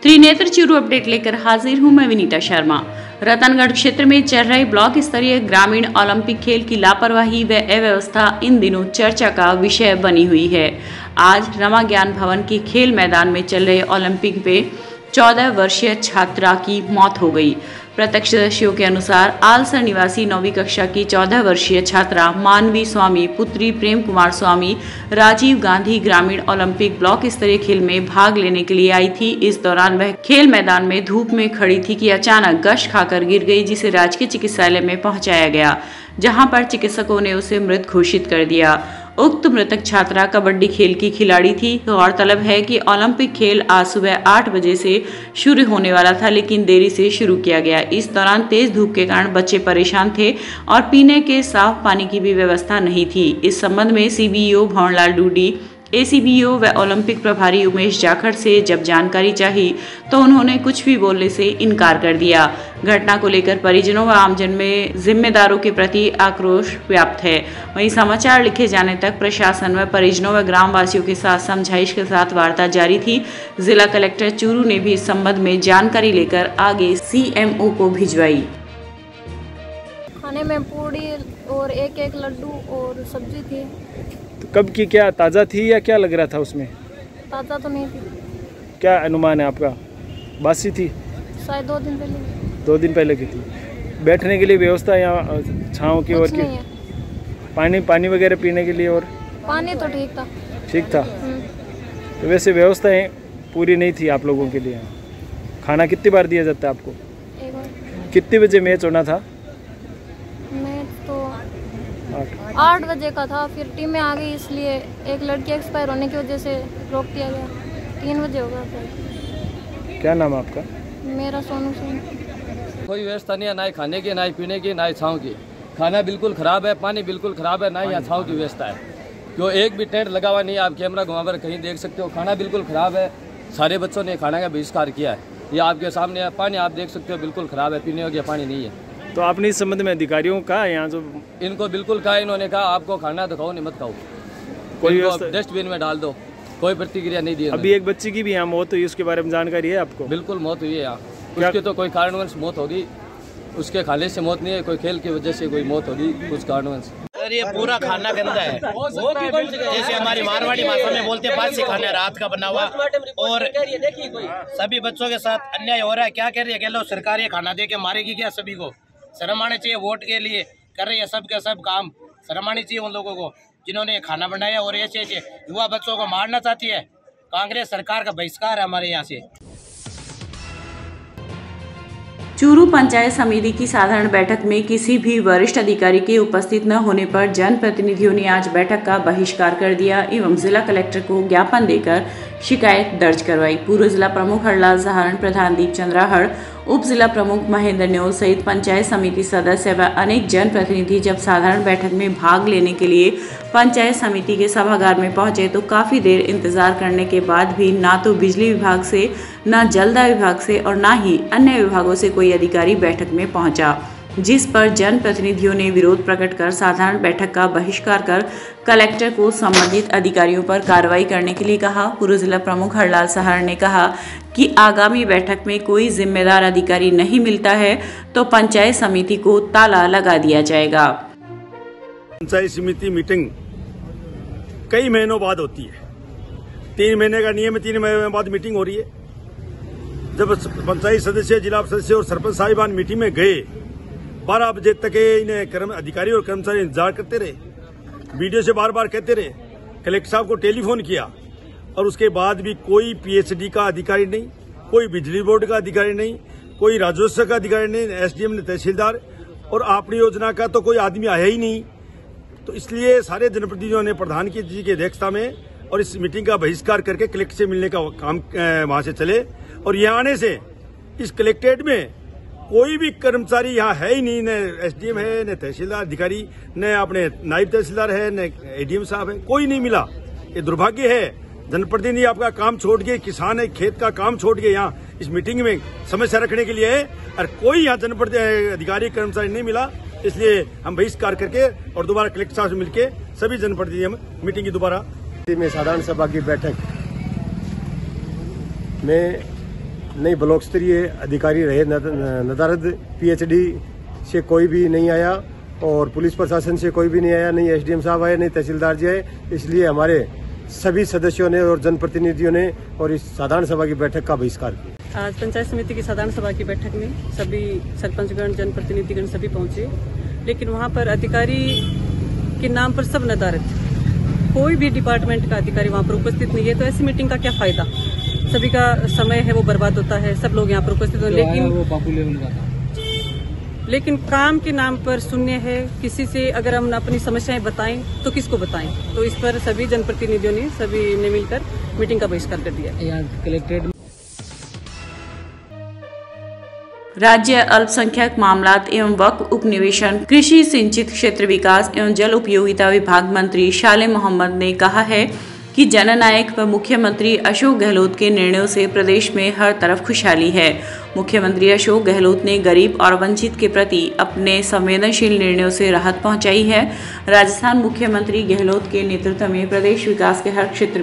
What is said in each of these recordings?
Trinetra Churu update लेकर हाजिर हूं मैं विनीता शर्मा। रतनगढ़ क्षेत्र में चल रहे ब्लॉक स्तरीय ग्रामीण ओलंपिक खेल की लापरवाही व अव्यवस्था इन दिनों चर्चा का विषय बनी हुई है। आज रमा ज्ञान भवन के खेल मैदान में चल रहे ओलंपिक में 14 वर्षीय छात्रा की मौत हो गई। प्रत्यक्षदर्शियों के अनुसार आलसर निवासी 9वीं कक्षा की 14 वर्षीय छात्रा मानवी स्वामी पुत्री प्रेम कुमार स्वामी राजीव गांधी ग्रामीण ओलंपिक ब्लॉक स्तरीय खेल में भाग लेने के लिए आई थी। इस दौरान वह खेल मैदान में धूप में खड़ी थी कि अचानक गश खाकर गिर गई, जिसे राजकीय चिकित्सालय में पहुंचाया गया, जहां पर चिकित्सकों ने उसे मृत घोषित कर दिया। उक्त मृतक छात्रा कबड्डी खेल की खिलाड़ी थी। गौरतलब है कि ओलंपिक खेल आज सुबह 8 बजे से शुरू होने वाला था, लेकिन देरी से शुरू किया गया। इस दौरान तेज धूप के कारण बच्चे परेशान थे और पीने के साफ पानी की भी व्यवस्था नहीं थी। इस संबंध में सीबीओ भवनलाल डूडी, एसीबीओ व ओलंपिक प्रभारी उमेश जाखड़ से जब जानकारी चाही तो उन्होंने कुछ भी बोलने से इनकार कर दिया। घटना को लेकर परिजनों व आमजन में जिम्मेदारों के प्रति आक्रोश व्याप्त है। वहीं समाचार लिखे जाने तक प्रशासन व परिजनों व ग्रामवासियों के साथ समझाइश के साथ वार्ता जारी थी। जिला कलेक्टर चूरू ने भी इस संबंध में जानकारी लेकर आगे सीएमओ को भिजवाई। खाने में पूड़ी और एक लड्डू और सब्जी थी। तो कब की, क्या ताज़ा थी या क्या लग रहा था उसमें? ताज़ा तो नहीं थी। क्या अनुमान है आपका? बासी थी? शायद 2 दिन पहले। 2 दिन पहले की थी। बैठने के लिए व्यवस्था यहाँ छाँव की और की? पानी वगैरह पीने के लिए? और पानी तो ठीक था। ठीक था। तो वैसे व्यवस्थाएं पूरी नहीं थी आप लोगों के लिए? खाना कितनी बार दिया जाता है आपको? एक बार। कितने बजे मैच होना था? मैच तो 8 बजे का था, फिर टीमें आ गई, इसलिए एक लड़की एक्सपायर होने की वजह से रोक दिया गया। 3 बजे होगा। फिर क्या नाम है आपका? मेरा सोनू सिंह। कोई व्यवस्था नहीं है, ना ही खाने की, ना ही पीने की, ना ही छाँव की। खाना बिल्कुल ख़राब है, पानी बिल्कुल ख़राब है, ना ही यहाँ छाँव की व्यवस्था है। क्यों एक भी टेंट लगा हुआ नहीं है, आप कैमरा घुमाकर कहीं देख सकते हो। खाना बिल्कुल ख़राब है, सारे बच्चों ने खाना का बहिष्कार किया है। ये आपके सामने है। पानी आप देख सकते हो बिल्कुल ख़राब है, पीने योग्य पानी नहीं है। तो आपने इस संबंध में अधिकारियों का यहाँ जो इनको बिल्कुल कहा, इन्होंने कहा आपको खाना तो खाओ, नहीं मत खाओ, कोई डस्टबिन में डाल दो। कोई प्रतिक्रिया नहीं दी। अभी एक बच्ची की भी यहाँ मौत हुई, उसके बारे में जानकारी है आपको? बिल्कुल मौत हुई है यहाँ। उसकी तो कोई कारणवश मौत होगी, उसके खाने से मौत नहीं है, कोई खेल की वजह से कोई मौत होगी कुछ कारणवश। ये पूरा खाना गंदा है, जैसे हमारी मारवाड़ी भाषा में बोलते हैं बासी खाना रात का बना हुआ, और सभी बच्चों के साथ अन्याय हो रहा है। क्या कह रही है कि लो सरकार ये खाना दे के मारेगी क्या? सभी को शर्म आनी चाहिए। वोट के लिए कर रही है सब के सब काम, शर्म आनी चाहिए उन लोगों को जिन्होंने खाना बनाया और ऐसे युवा बच्चों को मारना चाहती है। कांग्रेस सरकार का बहिष्कार है हमारे यहाँ से। चूरू पंचायत समिति की साधारण बैठक में किसी भी वरिष्ठ अधिकारी के उपस्थित न होने पर जनप्रतिनिधियों ने आज बैठक का बहिष्कार कर दिया एवं जिला कलेक्टर को ज्ञापन देकर शिकायत दर्ज करवाई। पूर्व जिला प्रमुख हरलाल सहारण, प्रधान दीप चंद्रा हड़, उप जिला प्रमुख महेंद्र न्योल सहित पंचायत समिति सदस्य व अनेक जनप्रतिनिधि जब साधारण बैठक में भाग लेने के लिए पंचायत समिति के सभागार में पहुंचे तो काफी देर इंतजार करने के बाद भी ना तो बिजली विभाग से, न जलदाय विभाग से और न ही अन्य विभागों से कोई अधिकारी बैठक में पहुंचा, जिस पर जनप्रतिनिधियों ने विरोध प्रकट कर साधारण बैठक का बहिष्कार कर कलेक्टर को संबंधित अधिकारियों पर कार्रवाई करने के लिए कहा। पूर्व जिला प्रमुख हरलाल सहारण ने कहा कि आगामी बैठक में कोई जिम्मेदार अधिकारी नहीं मिलता है तो पंचायत समिति को ताला लगा दिया जाएगा। पंचायत समिति मीटिंग कई महीनों बाद होती है। 3 महीने का नियम है, 3 महीने बाद मीटिंग हो रही है। जब पंचायत सदस्य, जिला सदस्य और सरपंच साहिबान मीटिंग में गए, 12 बजे तक इन्हें अधिकारी और कर्मचारी इंतजार करते रहे। वीडियो से बार बार कहते रहे। कलेक्टर साहब को टेलीफोन किया और उसके बाद भी कोई पीएचडी का अधिकारी नहीं, कोई बिजली बोर्ड का अधिकारी नहीं, कोई राजस्व का अधिकारी नहीं, एसडीएम ने तहसीलदार और आपकी योजना का तो कोई आदमी आया ही नहीं। तो इसलिए सारे जनप्रतिनिधियों ने प्रधान जी की अध्यक्षता में और इस मीटिंग का बहिष्कार करके कलेक्टर से मिलने का काम वहां से चले। और यहाँ आने से इस कलेक्ट्रेट में कोई भी कर्मचारी यहाँ है ही नहीं, न एसडीएम है, न तहसीलदार अधिकारी, न अपने नायब तहसीलदार है, न एडीएम साहब है, कोई नहीं मिला। ये दुर्भाग्य है। जनप्रतिनिधि आपका काम छोड़ के, किसान है खेत का काम छोड़ के यहाँ इस मीटिंग में समस्या रखने के लिए है, और कोई यहाँ जनप्रतिनिधि अधिकारी कर्मचारी नहीं मिला। इसलिए हम बहिष्कार करके और दोबारा कलेक्टर साहब से मिलकर सभी जनप्रतिनिधि हम मीटिंग की दोबारा में साधारण सभा की बैठक में नहीं ब्लॉक स्तरीय अधिकारी रहे नदारद PhD से कोई भी नहीं आया और पुलिस प्रशासन से कोई भी नहीं आया, नहीं SDM साहब आए, नहीं तहसीलदार जी आए। इसलिए हमारे सभी सदस्यों ने और जनप्रतिनिधियों ने और इस साधारण सभा की बैठक का बहिष्कार किया। आज पंचायत समिति की साधारण सभा की बैठक में सभी सरपंचगण, जनप्रतिनिधिगण सभी पहुंचे, लेकिन वहां पर अधिकारी के नाम पर सब नदारद, कोई भी डिपार्टमेंट का अधिकारी वहां पर उपस्थित नहीं है। तो ऐसी मीटिंग का क्या फायदा? सभी का समय है वो बर्बाद होता है, सब लोग यहाँ पर उपस्थित हो, लेकिन काम के नाम पर शून्य है। किसी से अगर हम अपनी समस्याएं बताएं तो किसको बताएं? तो इस पर सभी जनप्रतिनिधियों ने सभी ने मिलकर मीटिंग का बहिष्कार कर दिया। कलेक्ट्रेट राज्य अल्पसंख्यक मामलात एवं वक्फ उपनिवेशन, कृषि सिंचित क्षेत्र विकास एवं जल उपयोगिता विभाग मंत्री शाले मोहम्मद ने कहा है कि जननायक व मुख्यमंत्री अशोक गहलोत के निर्णयों से प्रदेश में हर तरफ खुशहाली है। मुख्यमंत्री अशोक गहलोत ने गरीब और वंचित के प्रति अपने संवेदनशील निर्णयों से राहत पहुंचाई है। राजस्थान मुख्यमंत्री गहलोत के नेतृत्व में प्रदेश विकास के हर क्षेत्र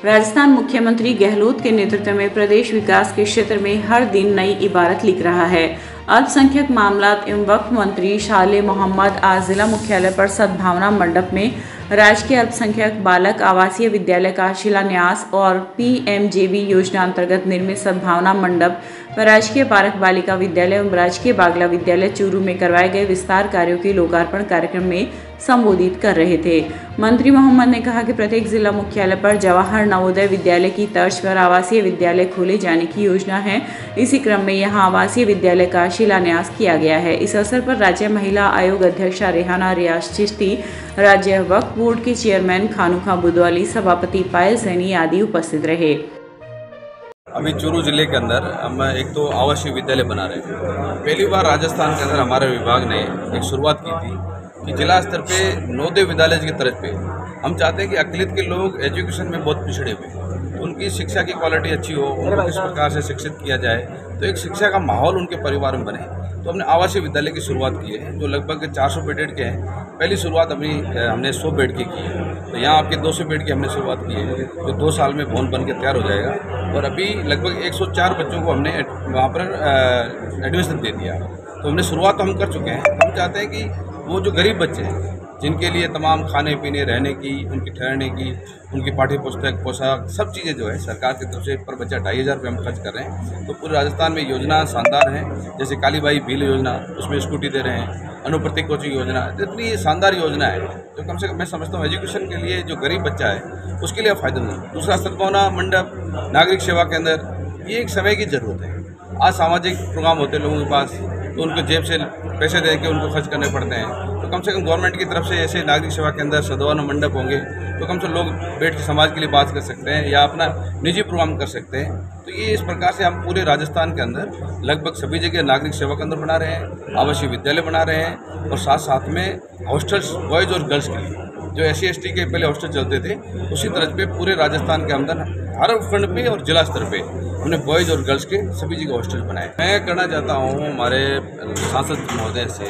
में हर दिन नई इबारत लिख रहा है। अल्पसंख्यक मामलात एवं वक्फ मंत्री शाले मोहम्मद आज जिला मुख्यालय पर सद्भावना मंडप में राजकीय अल्पसंख्यक बालक आवासीय विद्यालय का शिलान्यास और PMJB योजना अंतर्गत निर्मित सद्भावना मंडप व राजकीय बालक बालिका विद्यालय एवं राजकीय बागला विद्यालय चूरू में करवाए गए विस्तार कार्यों के लोकार्पण कार्यक्रम में संबोधित कर रहे थे। मंत्री मोहम्मद ने कहा कि प्रत्येक जिला मुख्यालय पर जवाहर नवोदय विद्यालय की तर्ज पर आवासीय विद्यालय खोले जाने की योजना है। इसी क्रम में यहां आवासीय विद्यालय का शिलान्यास किया गया है। इस अवसर पर राज्य महिला आयोग अध्यक्षा रेहाना रियाज चिश्ती, राज्य वक्फ बोर्ड के चेयरमैन खानुखा बुदवाली, सभापति पायल सैनी आदि उपस्थित रहे। अभी चूरू जिले के अंदर हम एक तो आवासीय विद्यालय बना रहे हैं। पहली बार राजस्थान के अंदर हमारे विभाग ने एक शुरुआत की थी कि जिला स्तर पे नवोदय विद्यालय की तरफ पे हम चाहते हैं कि अकलियत के लोग एजुकेशन में बहुत पिछड़े हुए, तो उनकी शिक्षा की क्वालिटी अच्छी हो, उनको किस प्रकार से शिक्षित किया जाए, तो एक शिक्षा का माहौल उनके परिवार में बने। तो हमने आवासीय विद्यालय की शुरुआत की है जो लगभग 400 बेडेड के हैं। पहली शुरुआत हमने 100 बेड की है, तो यहाँ आपके 200 बेड की हमने शुरुआत की है जो 2 साल में भवन बन के तैयार हो जाएगा। और अभी लगभग 104 बच्चों को हमने वहाँ पर एडमिशन दे दिया। तो हमने शुरुआत तो हम कर चुके हैं। हम चाहते हैं कि वो जो गरीब बच्चे हैं जिनके लिए तमाम खाने पीने, रहने की, उनकी ठहरने की, उनकी पाठ्य पुस्तक, पोशाक, सब चीज़ें जो है सरकार की तरफ से पर बच्चा 2500 रुपये हम खर्च कर रहे हैं। तो पूरे राजस्थान में योजना शानदार है, जैसे कालीबाई भील योजना, उसमें स्कूटी दे रहे हैं, अनुप्रति कोचिंग योजना, इतनी शानदार योजना है जो कम से कम मैं समझता हूँ एजुकेशन के लिए जो गरीब बच्चा है उसके लिए फायदेमंद। दूसरा सद्भावना मंडप, नागरिक सेवा केंद्र, ये एक समय की ज़रूरत है। आज सामाजिक प्रोग्राम होते हैं लोगों के पास, तो उनको जेब से पैसे दे के उनको खर्च करने पड़ते हैं। तो कम से कम गवर्नमेंट की तरफ से ऐसे नागरिक सेवा के अंदर सद्भावना मंडप होंगे तो कम से लोग बैठ के समाज के लिए बात कर सकते हैं या अपना निजी प्रोग्राम कर सकते हैं। तो ये इस प्रकार से हम पूरे राजस्थान के अंदर लगभग सभी जगह नागरिक सेवा केंद्र बना रहे हैं, आवासीय विद्यालय बना रहे हैं और साथ साथ में हॉस्टल्स बॉयज़ और गर्ल्स के लिए जो SC/ST के पहले हॉस्टल चलते थे उसी तरह पे पूरे राजस्थान के अंदर हर उपखंड पे और जिला स्तर पे हमने बॉयज़ और गर्ल्स के सभी जगह हॉस्टल बनाए। मैं करना चाहता हूँ हमारे सांसद महोदय से,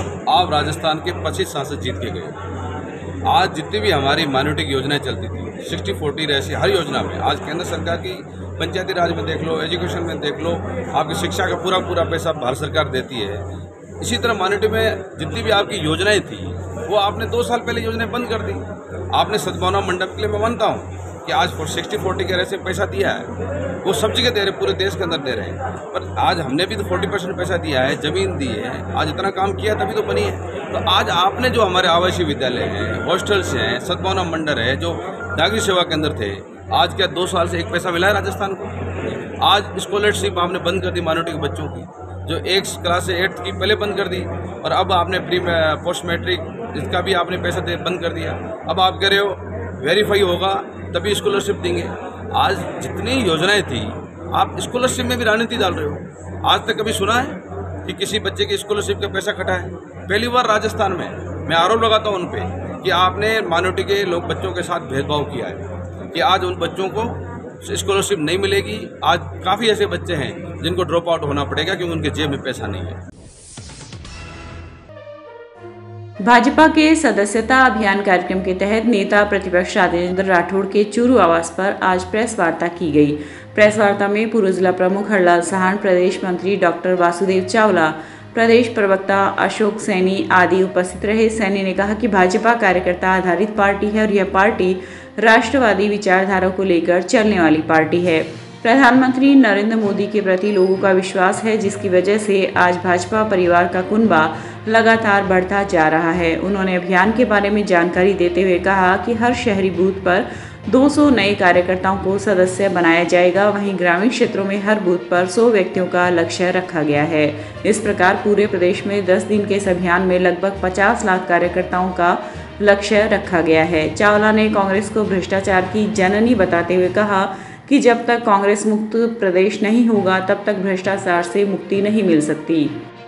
आप राजस्थान के 25 सांसद जीत के गए। आज जितनी भी हमारी माइनॉरिटी की योजनाएं चलती थी 60-40 ऐसी हर योजना में, आज केंद्र सरकार की पंचायती राज में देख लो, एजुकेशन में देख लो, आपकी शिक्षा का पूरा पैसा भारत सरकार देती है। इसी तरह माइनॉरिटी में जितनी भी आपकी योजनाएं थी वो आपने 2 साल पहले योजनाएं बंद कर दी। आपने सद्भावना मंडप के लिए मैं मानता हूँ कि आज 60-40 के ऐसे पैसा दिया है, वो सब जगह दे रहे, पूरे देश के अंदर दे रहे हैं। पर आज हमने भी तो 40% पैसा दिया है, जमीन दी है, आज इतना काम किया तभी तो बनी है। तो आज आपने जो हमारे आवासीय विद्यालय हैं, हॉस्टल्स हैं, सद्भावना मंडल है, जो नागरिक सेवा केंद्र थे, आज क्या 2 साल से एक पैसा मिला है राजस्थान को? आज स्कॉलरशिप आपने बंद कर दी माइनॉरिटी के बच्चों की, जो 1 क्लास से 8th की पहले बंद कर दी, और अब आपने प्री पोस्ट मैट्रिक इसका भी आपने पैसा बंद कर दिया। अब आप कह रहे हो वेरीफाई होगा तभी स्कॉलरशिप देंगे। आज जितनी योजनाएं थी आप स्कॉलरशिप में भी राजनीति डाल रहे हो। आज तक कभी सुना है कि किसी बच्चे की स्कॉलरशिप का पैसा कटा है? पहली बार राजस्थान में मैं आरोप लगाता हूं उन पे कि आपने माइनॉरिटी के लोग बच्चों के साथ भेदभाव किया है कि आज उन बच्चों को स्कॉलरशिप नहीं मिलेगी। आज काफ़ी ऐसे बच्चे हैं जिनको ड्रॉप आउट होना पड़ेगा क्योंकि उनके जेब में पैसा नहीं है। भाजपा के सदस्यता अभियान कार्यक्रम के तहत नेता प्रतिपक्ष राजेंद्र राठौड़ के चूरू आवास पर आज प्रेस वार्ता की गई। प्रेस वार्ता में पूर्व जिला प्रमुख हरलाल साहन, प्रदेश मंत्री डॉक्टर वासुदेव चावला, प्रदेश प्रवक्ता अशोक सैनी आदि उपस्थित रहे। सैनी ने कहा कि भाजपा कार्यकर्ता आधारित पार्टी है और यह पार्टी राष्ट्रवादी विचारधारा को लेकर चलने वाली पार्टी है। प्रधानमंत्री नरेंद्र मोदी के प्रति लोगों का विश्वास है, जिसकी वजह से आज भाजपा परिवार का कुनबा लगातार बढ़ता जा रहा है। उन्होंने अभियान के बारे में जानकारी देते हुए कहा कि हर शहरी बूथ पर 200 नए कार्यकर्ताओं को सदस्य बनाया जाएगा। वहीं ग्रामीण क्षेत्रों में हर बूथ पर 100 व्यक्तियों का लक्ष्य रखा गया है। इस प्रकार पूरे प्रदेश में 10 दिन के इस अभियान में लगभग 50 लाख कार्यकर्ताओं का लक्ष्य रखा गया है। चावला ने कांग्रेस को भ्रष्टाचार की जननी बताते हुए कहा कि जब तक कांग्रेस मुक्त प्रदेश नहीं होगा तब तक भ्रष्टाचार से मुक्ति नहीं मिल सकती।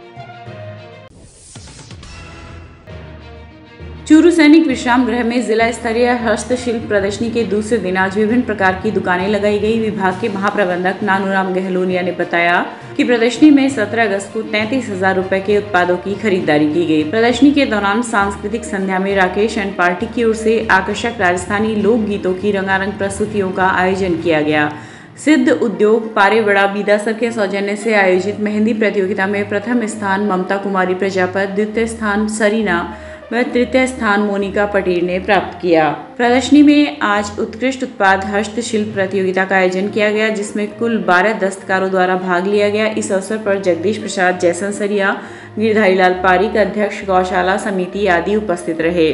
चूरू सैनिक विश्राम गृह में जिला स्तरीय हस्तशिल्प प्रदर्शनी के दूसरे दिन आज विभिन्न प्रकार की दुकानें लगाई गई। विभाग के महाप्रबंधक नानूराम गहलोनिया ने बताया कि प्रदर्शनी में 17 अगस्त को 33,000 रुपए के उत्पादों की खरीदारी की गई। प्रदर्शनी के दौरान सांस्कृतिक संध्या में राकेश एंड पार्टी की ओर से आकर्षक राजस्थानी लोक गीतों की रंगारंग प्रस्तुतियों का आयोजन किया गया। सिद्ध उद्योग पारेवड़ा बीदासर के सौजन्य से आयोजित मेहंदी प्रतियोगिता में प्रथम स्थान ममता कुमारी प्रजापत, द्वितीय स्थान सरीना व तृतीय स्थान मोनिका पटेल ने प्राप्त किया। प्रदर्शनी में आज उत्कृष्ट उत्पाद हस्तशिल्प प्रतियोगिता का आयोजन किया गया, जिसमें कुल 12 दस्तकारों द्वारा भाग लिया गया। इस अवसर पर जगदीश प्रसाद जैसलसरिया, गिरधारी लाल पारिक, अध्यक्ष गौशाला समिति आदि उपस्थित रहे।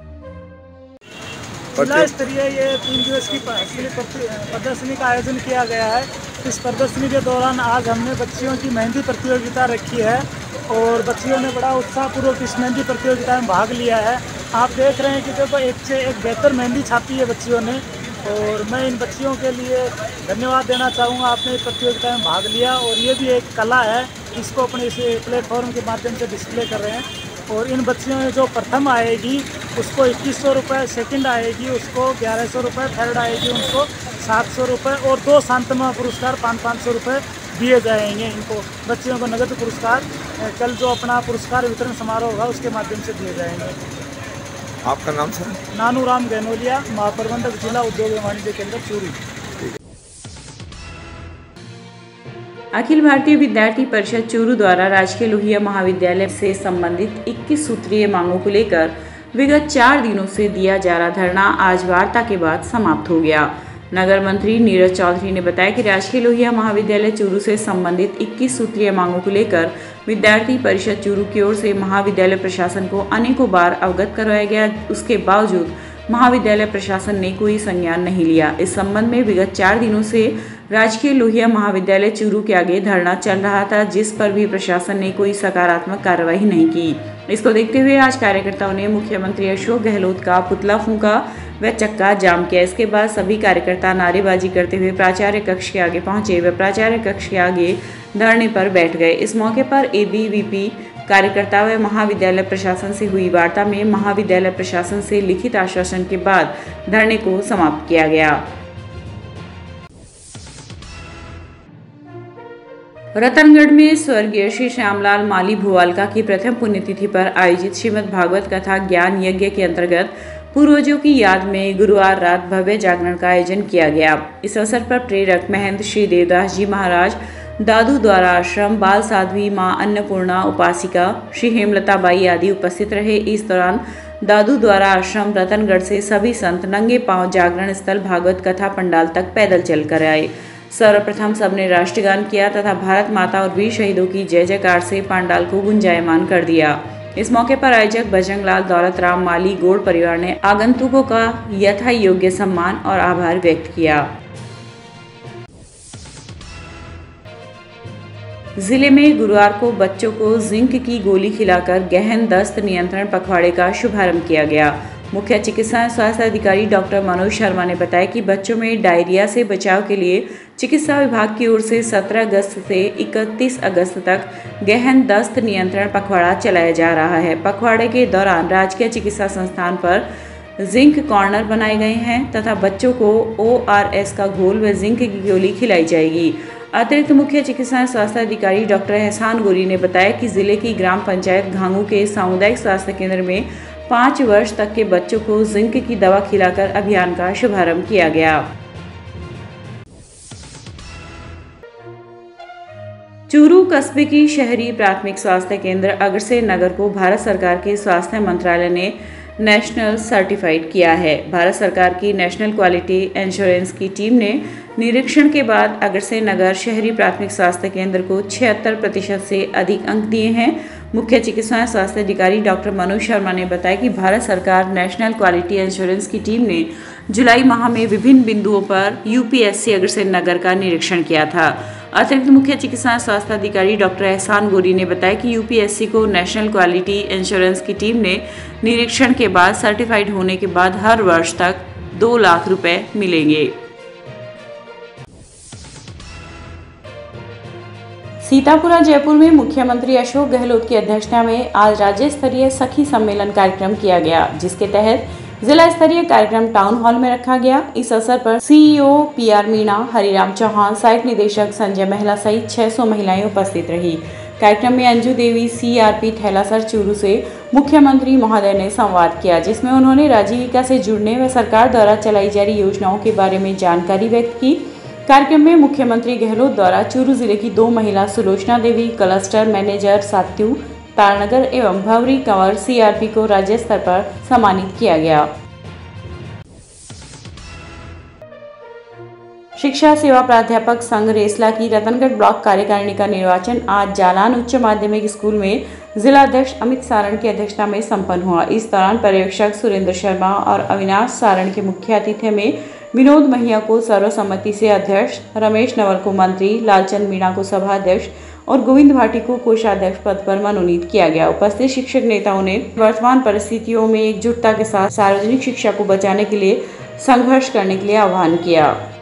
जिला स्तरीय ये 3 दिवस की प्रदर्शनी का आयोजन किया गया है। इस प्रदर्शनी के दौरान आज हमने बच्चियों की मेहंदी प्रतियोगिता रखी है और बच्चियों ने बड़ा उत्साहपूर्वक इस मेहंदी प्रतियोगिता में भाग लिया है। आप देख रहे हैं कि देखो एक से एक बेहतर मेहंदी छापी है बच्चियों ने और मैं इन बच्चियों के लिए धन्यवाद देना चाहूँगा। आपने इस प्रतियोगिता में भाग लिया और ये भी एक कला है, इसको अपने इस प्लेटफॉर्म के माध्यम से डिस्प्ले कर रहे हैं। और इन बच्चियों में जो प्रथम आएगी उसको 2100 रुपये, सेकंड आएगी उसको 1100 रुपये, थर्ड आएगी उनको 700 रुपये और 2 सांत्वना पुरस्कार 500 रुपये दिए जाएंगे। इनको बच्चियों को नगद पुरस्कार कल जो अपना पुरस्कार वितरण समारोह होगा उसके माध्यम से दिए जाएंगे। आपका नाम सर? नानूराम गहलोनिया, महाप्रबंधक जिला उद्योग एवं वाणिज्य केंद्र चूरू। अखिल भारतीय विद्यार्थी परिषद चूरू द्वारा राजकीय लोहिया महाविद्यालय से संबंधित 21 सूत्रीय मांगों को लेकर विगत 4 दिनों से दिया जा रहा धरना आज वार्ता के बाद समाप्त हो गया। नगर मंत्री नीरज चौधरी ने बताया कि राजकीय लोहिया महाविद्यालय चूरू से संबंधित 21 सूत्रीय मांगों को लेकर विद्यार्थी परिषद चूरू की ओर से महाविद्यालय प्रशासन को अनेकों बार अवगत करवाया गया। उसके बावजूद महाविद्यालय प्रशासन ने कोई संज्ञान नहीं लिया। इस संबंध में विगत 4 दिनों से राजकीय लोहिया महाविद्यालय चूरू के आगे धरना चल रहा था, जिस पर भी प्रशासन ने कोई सकारात्मक कार्रवाई नहीं की। इसको देखते हुए आज कार्यकर्ताओं ने मुख्यमंत्री अशोक गहलोत का पुतला फूंका व चक्का जाम किया। इसके बाद सभी कार्यकर्ता नारेबाजी करते हुए प्राचार्य कक्ष के आगे पहुंचे व प्राचार्य कक्ष के आगे धरने पर बैठ गए। इस मौके पर एबीवीपी कार्यकर्ता व महाविद्यालय प्रशासन से हुई वार्ता में महाविद्यालय प्रशासन से लिखित आश्वासन के बाद धरने को समाप्त किया गया। रतनगढ़ में स्वर्गीय श्री श्यामलाल माली भुवालका की प्रथम पुण्यतिथि पर आयोजित श्रीमद् भागवत कथा ज्ञान यज्ञ के अंतर्गत पूर्वजों की याद में गुरुवार रात भव्य जागरण का आयोजन किया गया। इस अवसर पर प्रेरक महंत श्री देवदास जी महाराज, दादू द्वारा आश्रम, बाल साध्वी मां अन्नपूर्णा उपासिका, श्री हेमलता बाई आदि उपस्थित रहे। इस दौरान दादू द्वारा आश्रम रतनगढ़ से सभी संत नंगे पांव जागरण स्थल भागवत कथा पंडाल तक पैदल चलकर आए। सर्वप्रथम सबने राष्ट्रगान किया तथा भारत माता और वीर शहीदों की जय जयकार से पंडाल को गुंजायमान कर दिया। इस मौके पर आयोजक बजरंगलाल दौलतराम माली गौड़ परिवार ने आगंतुकों का यथा योग्य सम्मान और आभार व्यक्त किया। जिले में गुरुवार को बच्चों को जिंक की गोली खिलाकर गहन दस्त नियंत्रण पखवाड़े का शुभारंभ किया गया। मुख्य चिकित्सा एवं स्वास्थ्य अधिकारी डॉक्टर मनोज शर्मा ने बताया कि बच्चों में डायरिया से बचाव के लिए चिकित्सा विभाग की ओर से 17 अगस्त से 31 अगस्त तक गहन दस्त नियंत्रण पखवाड़ा चलाया जा रहा है। पखवाड़े के दौरान राजकीय चिकित्सा संस्थान पर जिंक कॉर्नर बनाए गए हैं तथा बच्चों को ORS का घोल व जिंक की गोली खिलाई जाएगी। अतिरिक्त मुख्य चिकित्सा एवं स्वास्थ्य अधिकारी डॉक्टर एहसान गोरी ने बताया कि जिले की ग्राम पंचायत घांगू के सामुदायिक स्वास्थ्य केंद्र में 5 वर्ष तक के बच्चों को जिंक की दवा खिलाकर अभियान का शुभारंभ किया गया। चूरू कस्बे की शहरी प्राथमिक स्वास्थ्य केंद्र अग्रसेन नगर को भारत सरकार के स्वास्थ्य मंत्रालय ने नेशनल सर्टिफाइड किया है। भारत सरकार की नेशनल क्वालिटी इंश्योरेंस की टीम ने निरीक्षण के बाद अग्रसेन नगर शहरी प्राथमिक स्वास्थ्य केंद्र को 76% से अधिक अंक दिए हैं। मुख्य चिकित्सा स्वास्थ्य अधिकारी डॉक्टर मनोज शर्मा ने बताया कि भारत सरकार नेशनल क्वालिटी इंश्योरेंस की टीम ने जुलाई माह में विभिन्न बिंदुओं पर यूपीएससी अग्रसेन नगर का निरीक्षण किया था। अतिरिक्त मुख्य चिकित्सा स्वास्थ्य अधिकारी डॉक्टर एहसान गोरी ने बताया कि यूपीएससी को नेशनल क्वालिटी इंश्योरेंस की टीम ने निरीक्षण के बाद सर्टिफाइड होने के बाद हर वर्ष तक 2 लाख रुपए मिलेंगे। सीतापुरा जयपुर में मुख्यमंत्री अशोक गहलोत की अध्यक्षता में आज राज्य स्तरीय सखी सम्मेलन कार्यक्रम किया गया, जिसके तहत जिला स्तरीय कार्यक्रम टाउन हॉल में रखा गया। इस अवसर पर CEO PR Meena, Hariram Chauhan, site निदेशक संजय महिला सहित 600 महिलाएं उपस्थित रही। कार्यक्रम में अंजू देवी सीआरपी थैलासर चूरू से मुख्यमंत्री महोदय ने संवाद किया, जिसमें उन्होंने राजीविका से जुड़ने व सरकार द्वारा चलाई जा रही योजनाओं के बारे में जानकारी व्यक्त की। कार्यक्रम में मुख्यमंत्री गहलोत द्वारा चूरू जिले की 2 महिला सुलोचना देवी, क्लस्टर मैनेजर सात्यू तारनगर एवं भवरी कंवर सीआरपी को राज्य स्तर पर सम्मानित किया गया। शिक्षा सेवा प्राध्यापक संघ रेसला की रतनगढ़ ब्लॉक कार्यकारिणी का निर्वाचन आज जालान उच्च माध्यमिक स्कूल में जिला अध्यक्ष अमित सारण की अध्यक्षता में संपन्न हुआ। इस दौरान पर्यवेक्षक सुरेंद्र शर्मा और अविनाश सारण के मुख्य आतिथ्य में विनोद महिया को सर्वसम्मति से अध्यक्ष, रमेश नवल को मंत्री, लालचंद मीणा को सभा अध्यक्ष और गोविंद भाटी को कोषाध्यक्ष पद पर मनोनीत किया गया। उपस्थित शिक्षक नेताओं ने वर्तमान परिस्थितियों में एकजुटता के साथ सार्वजनिक शिक्षा को बचाने के लिए संघर्ष करने के लिए आह्वान किया।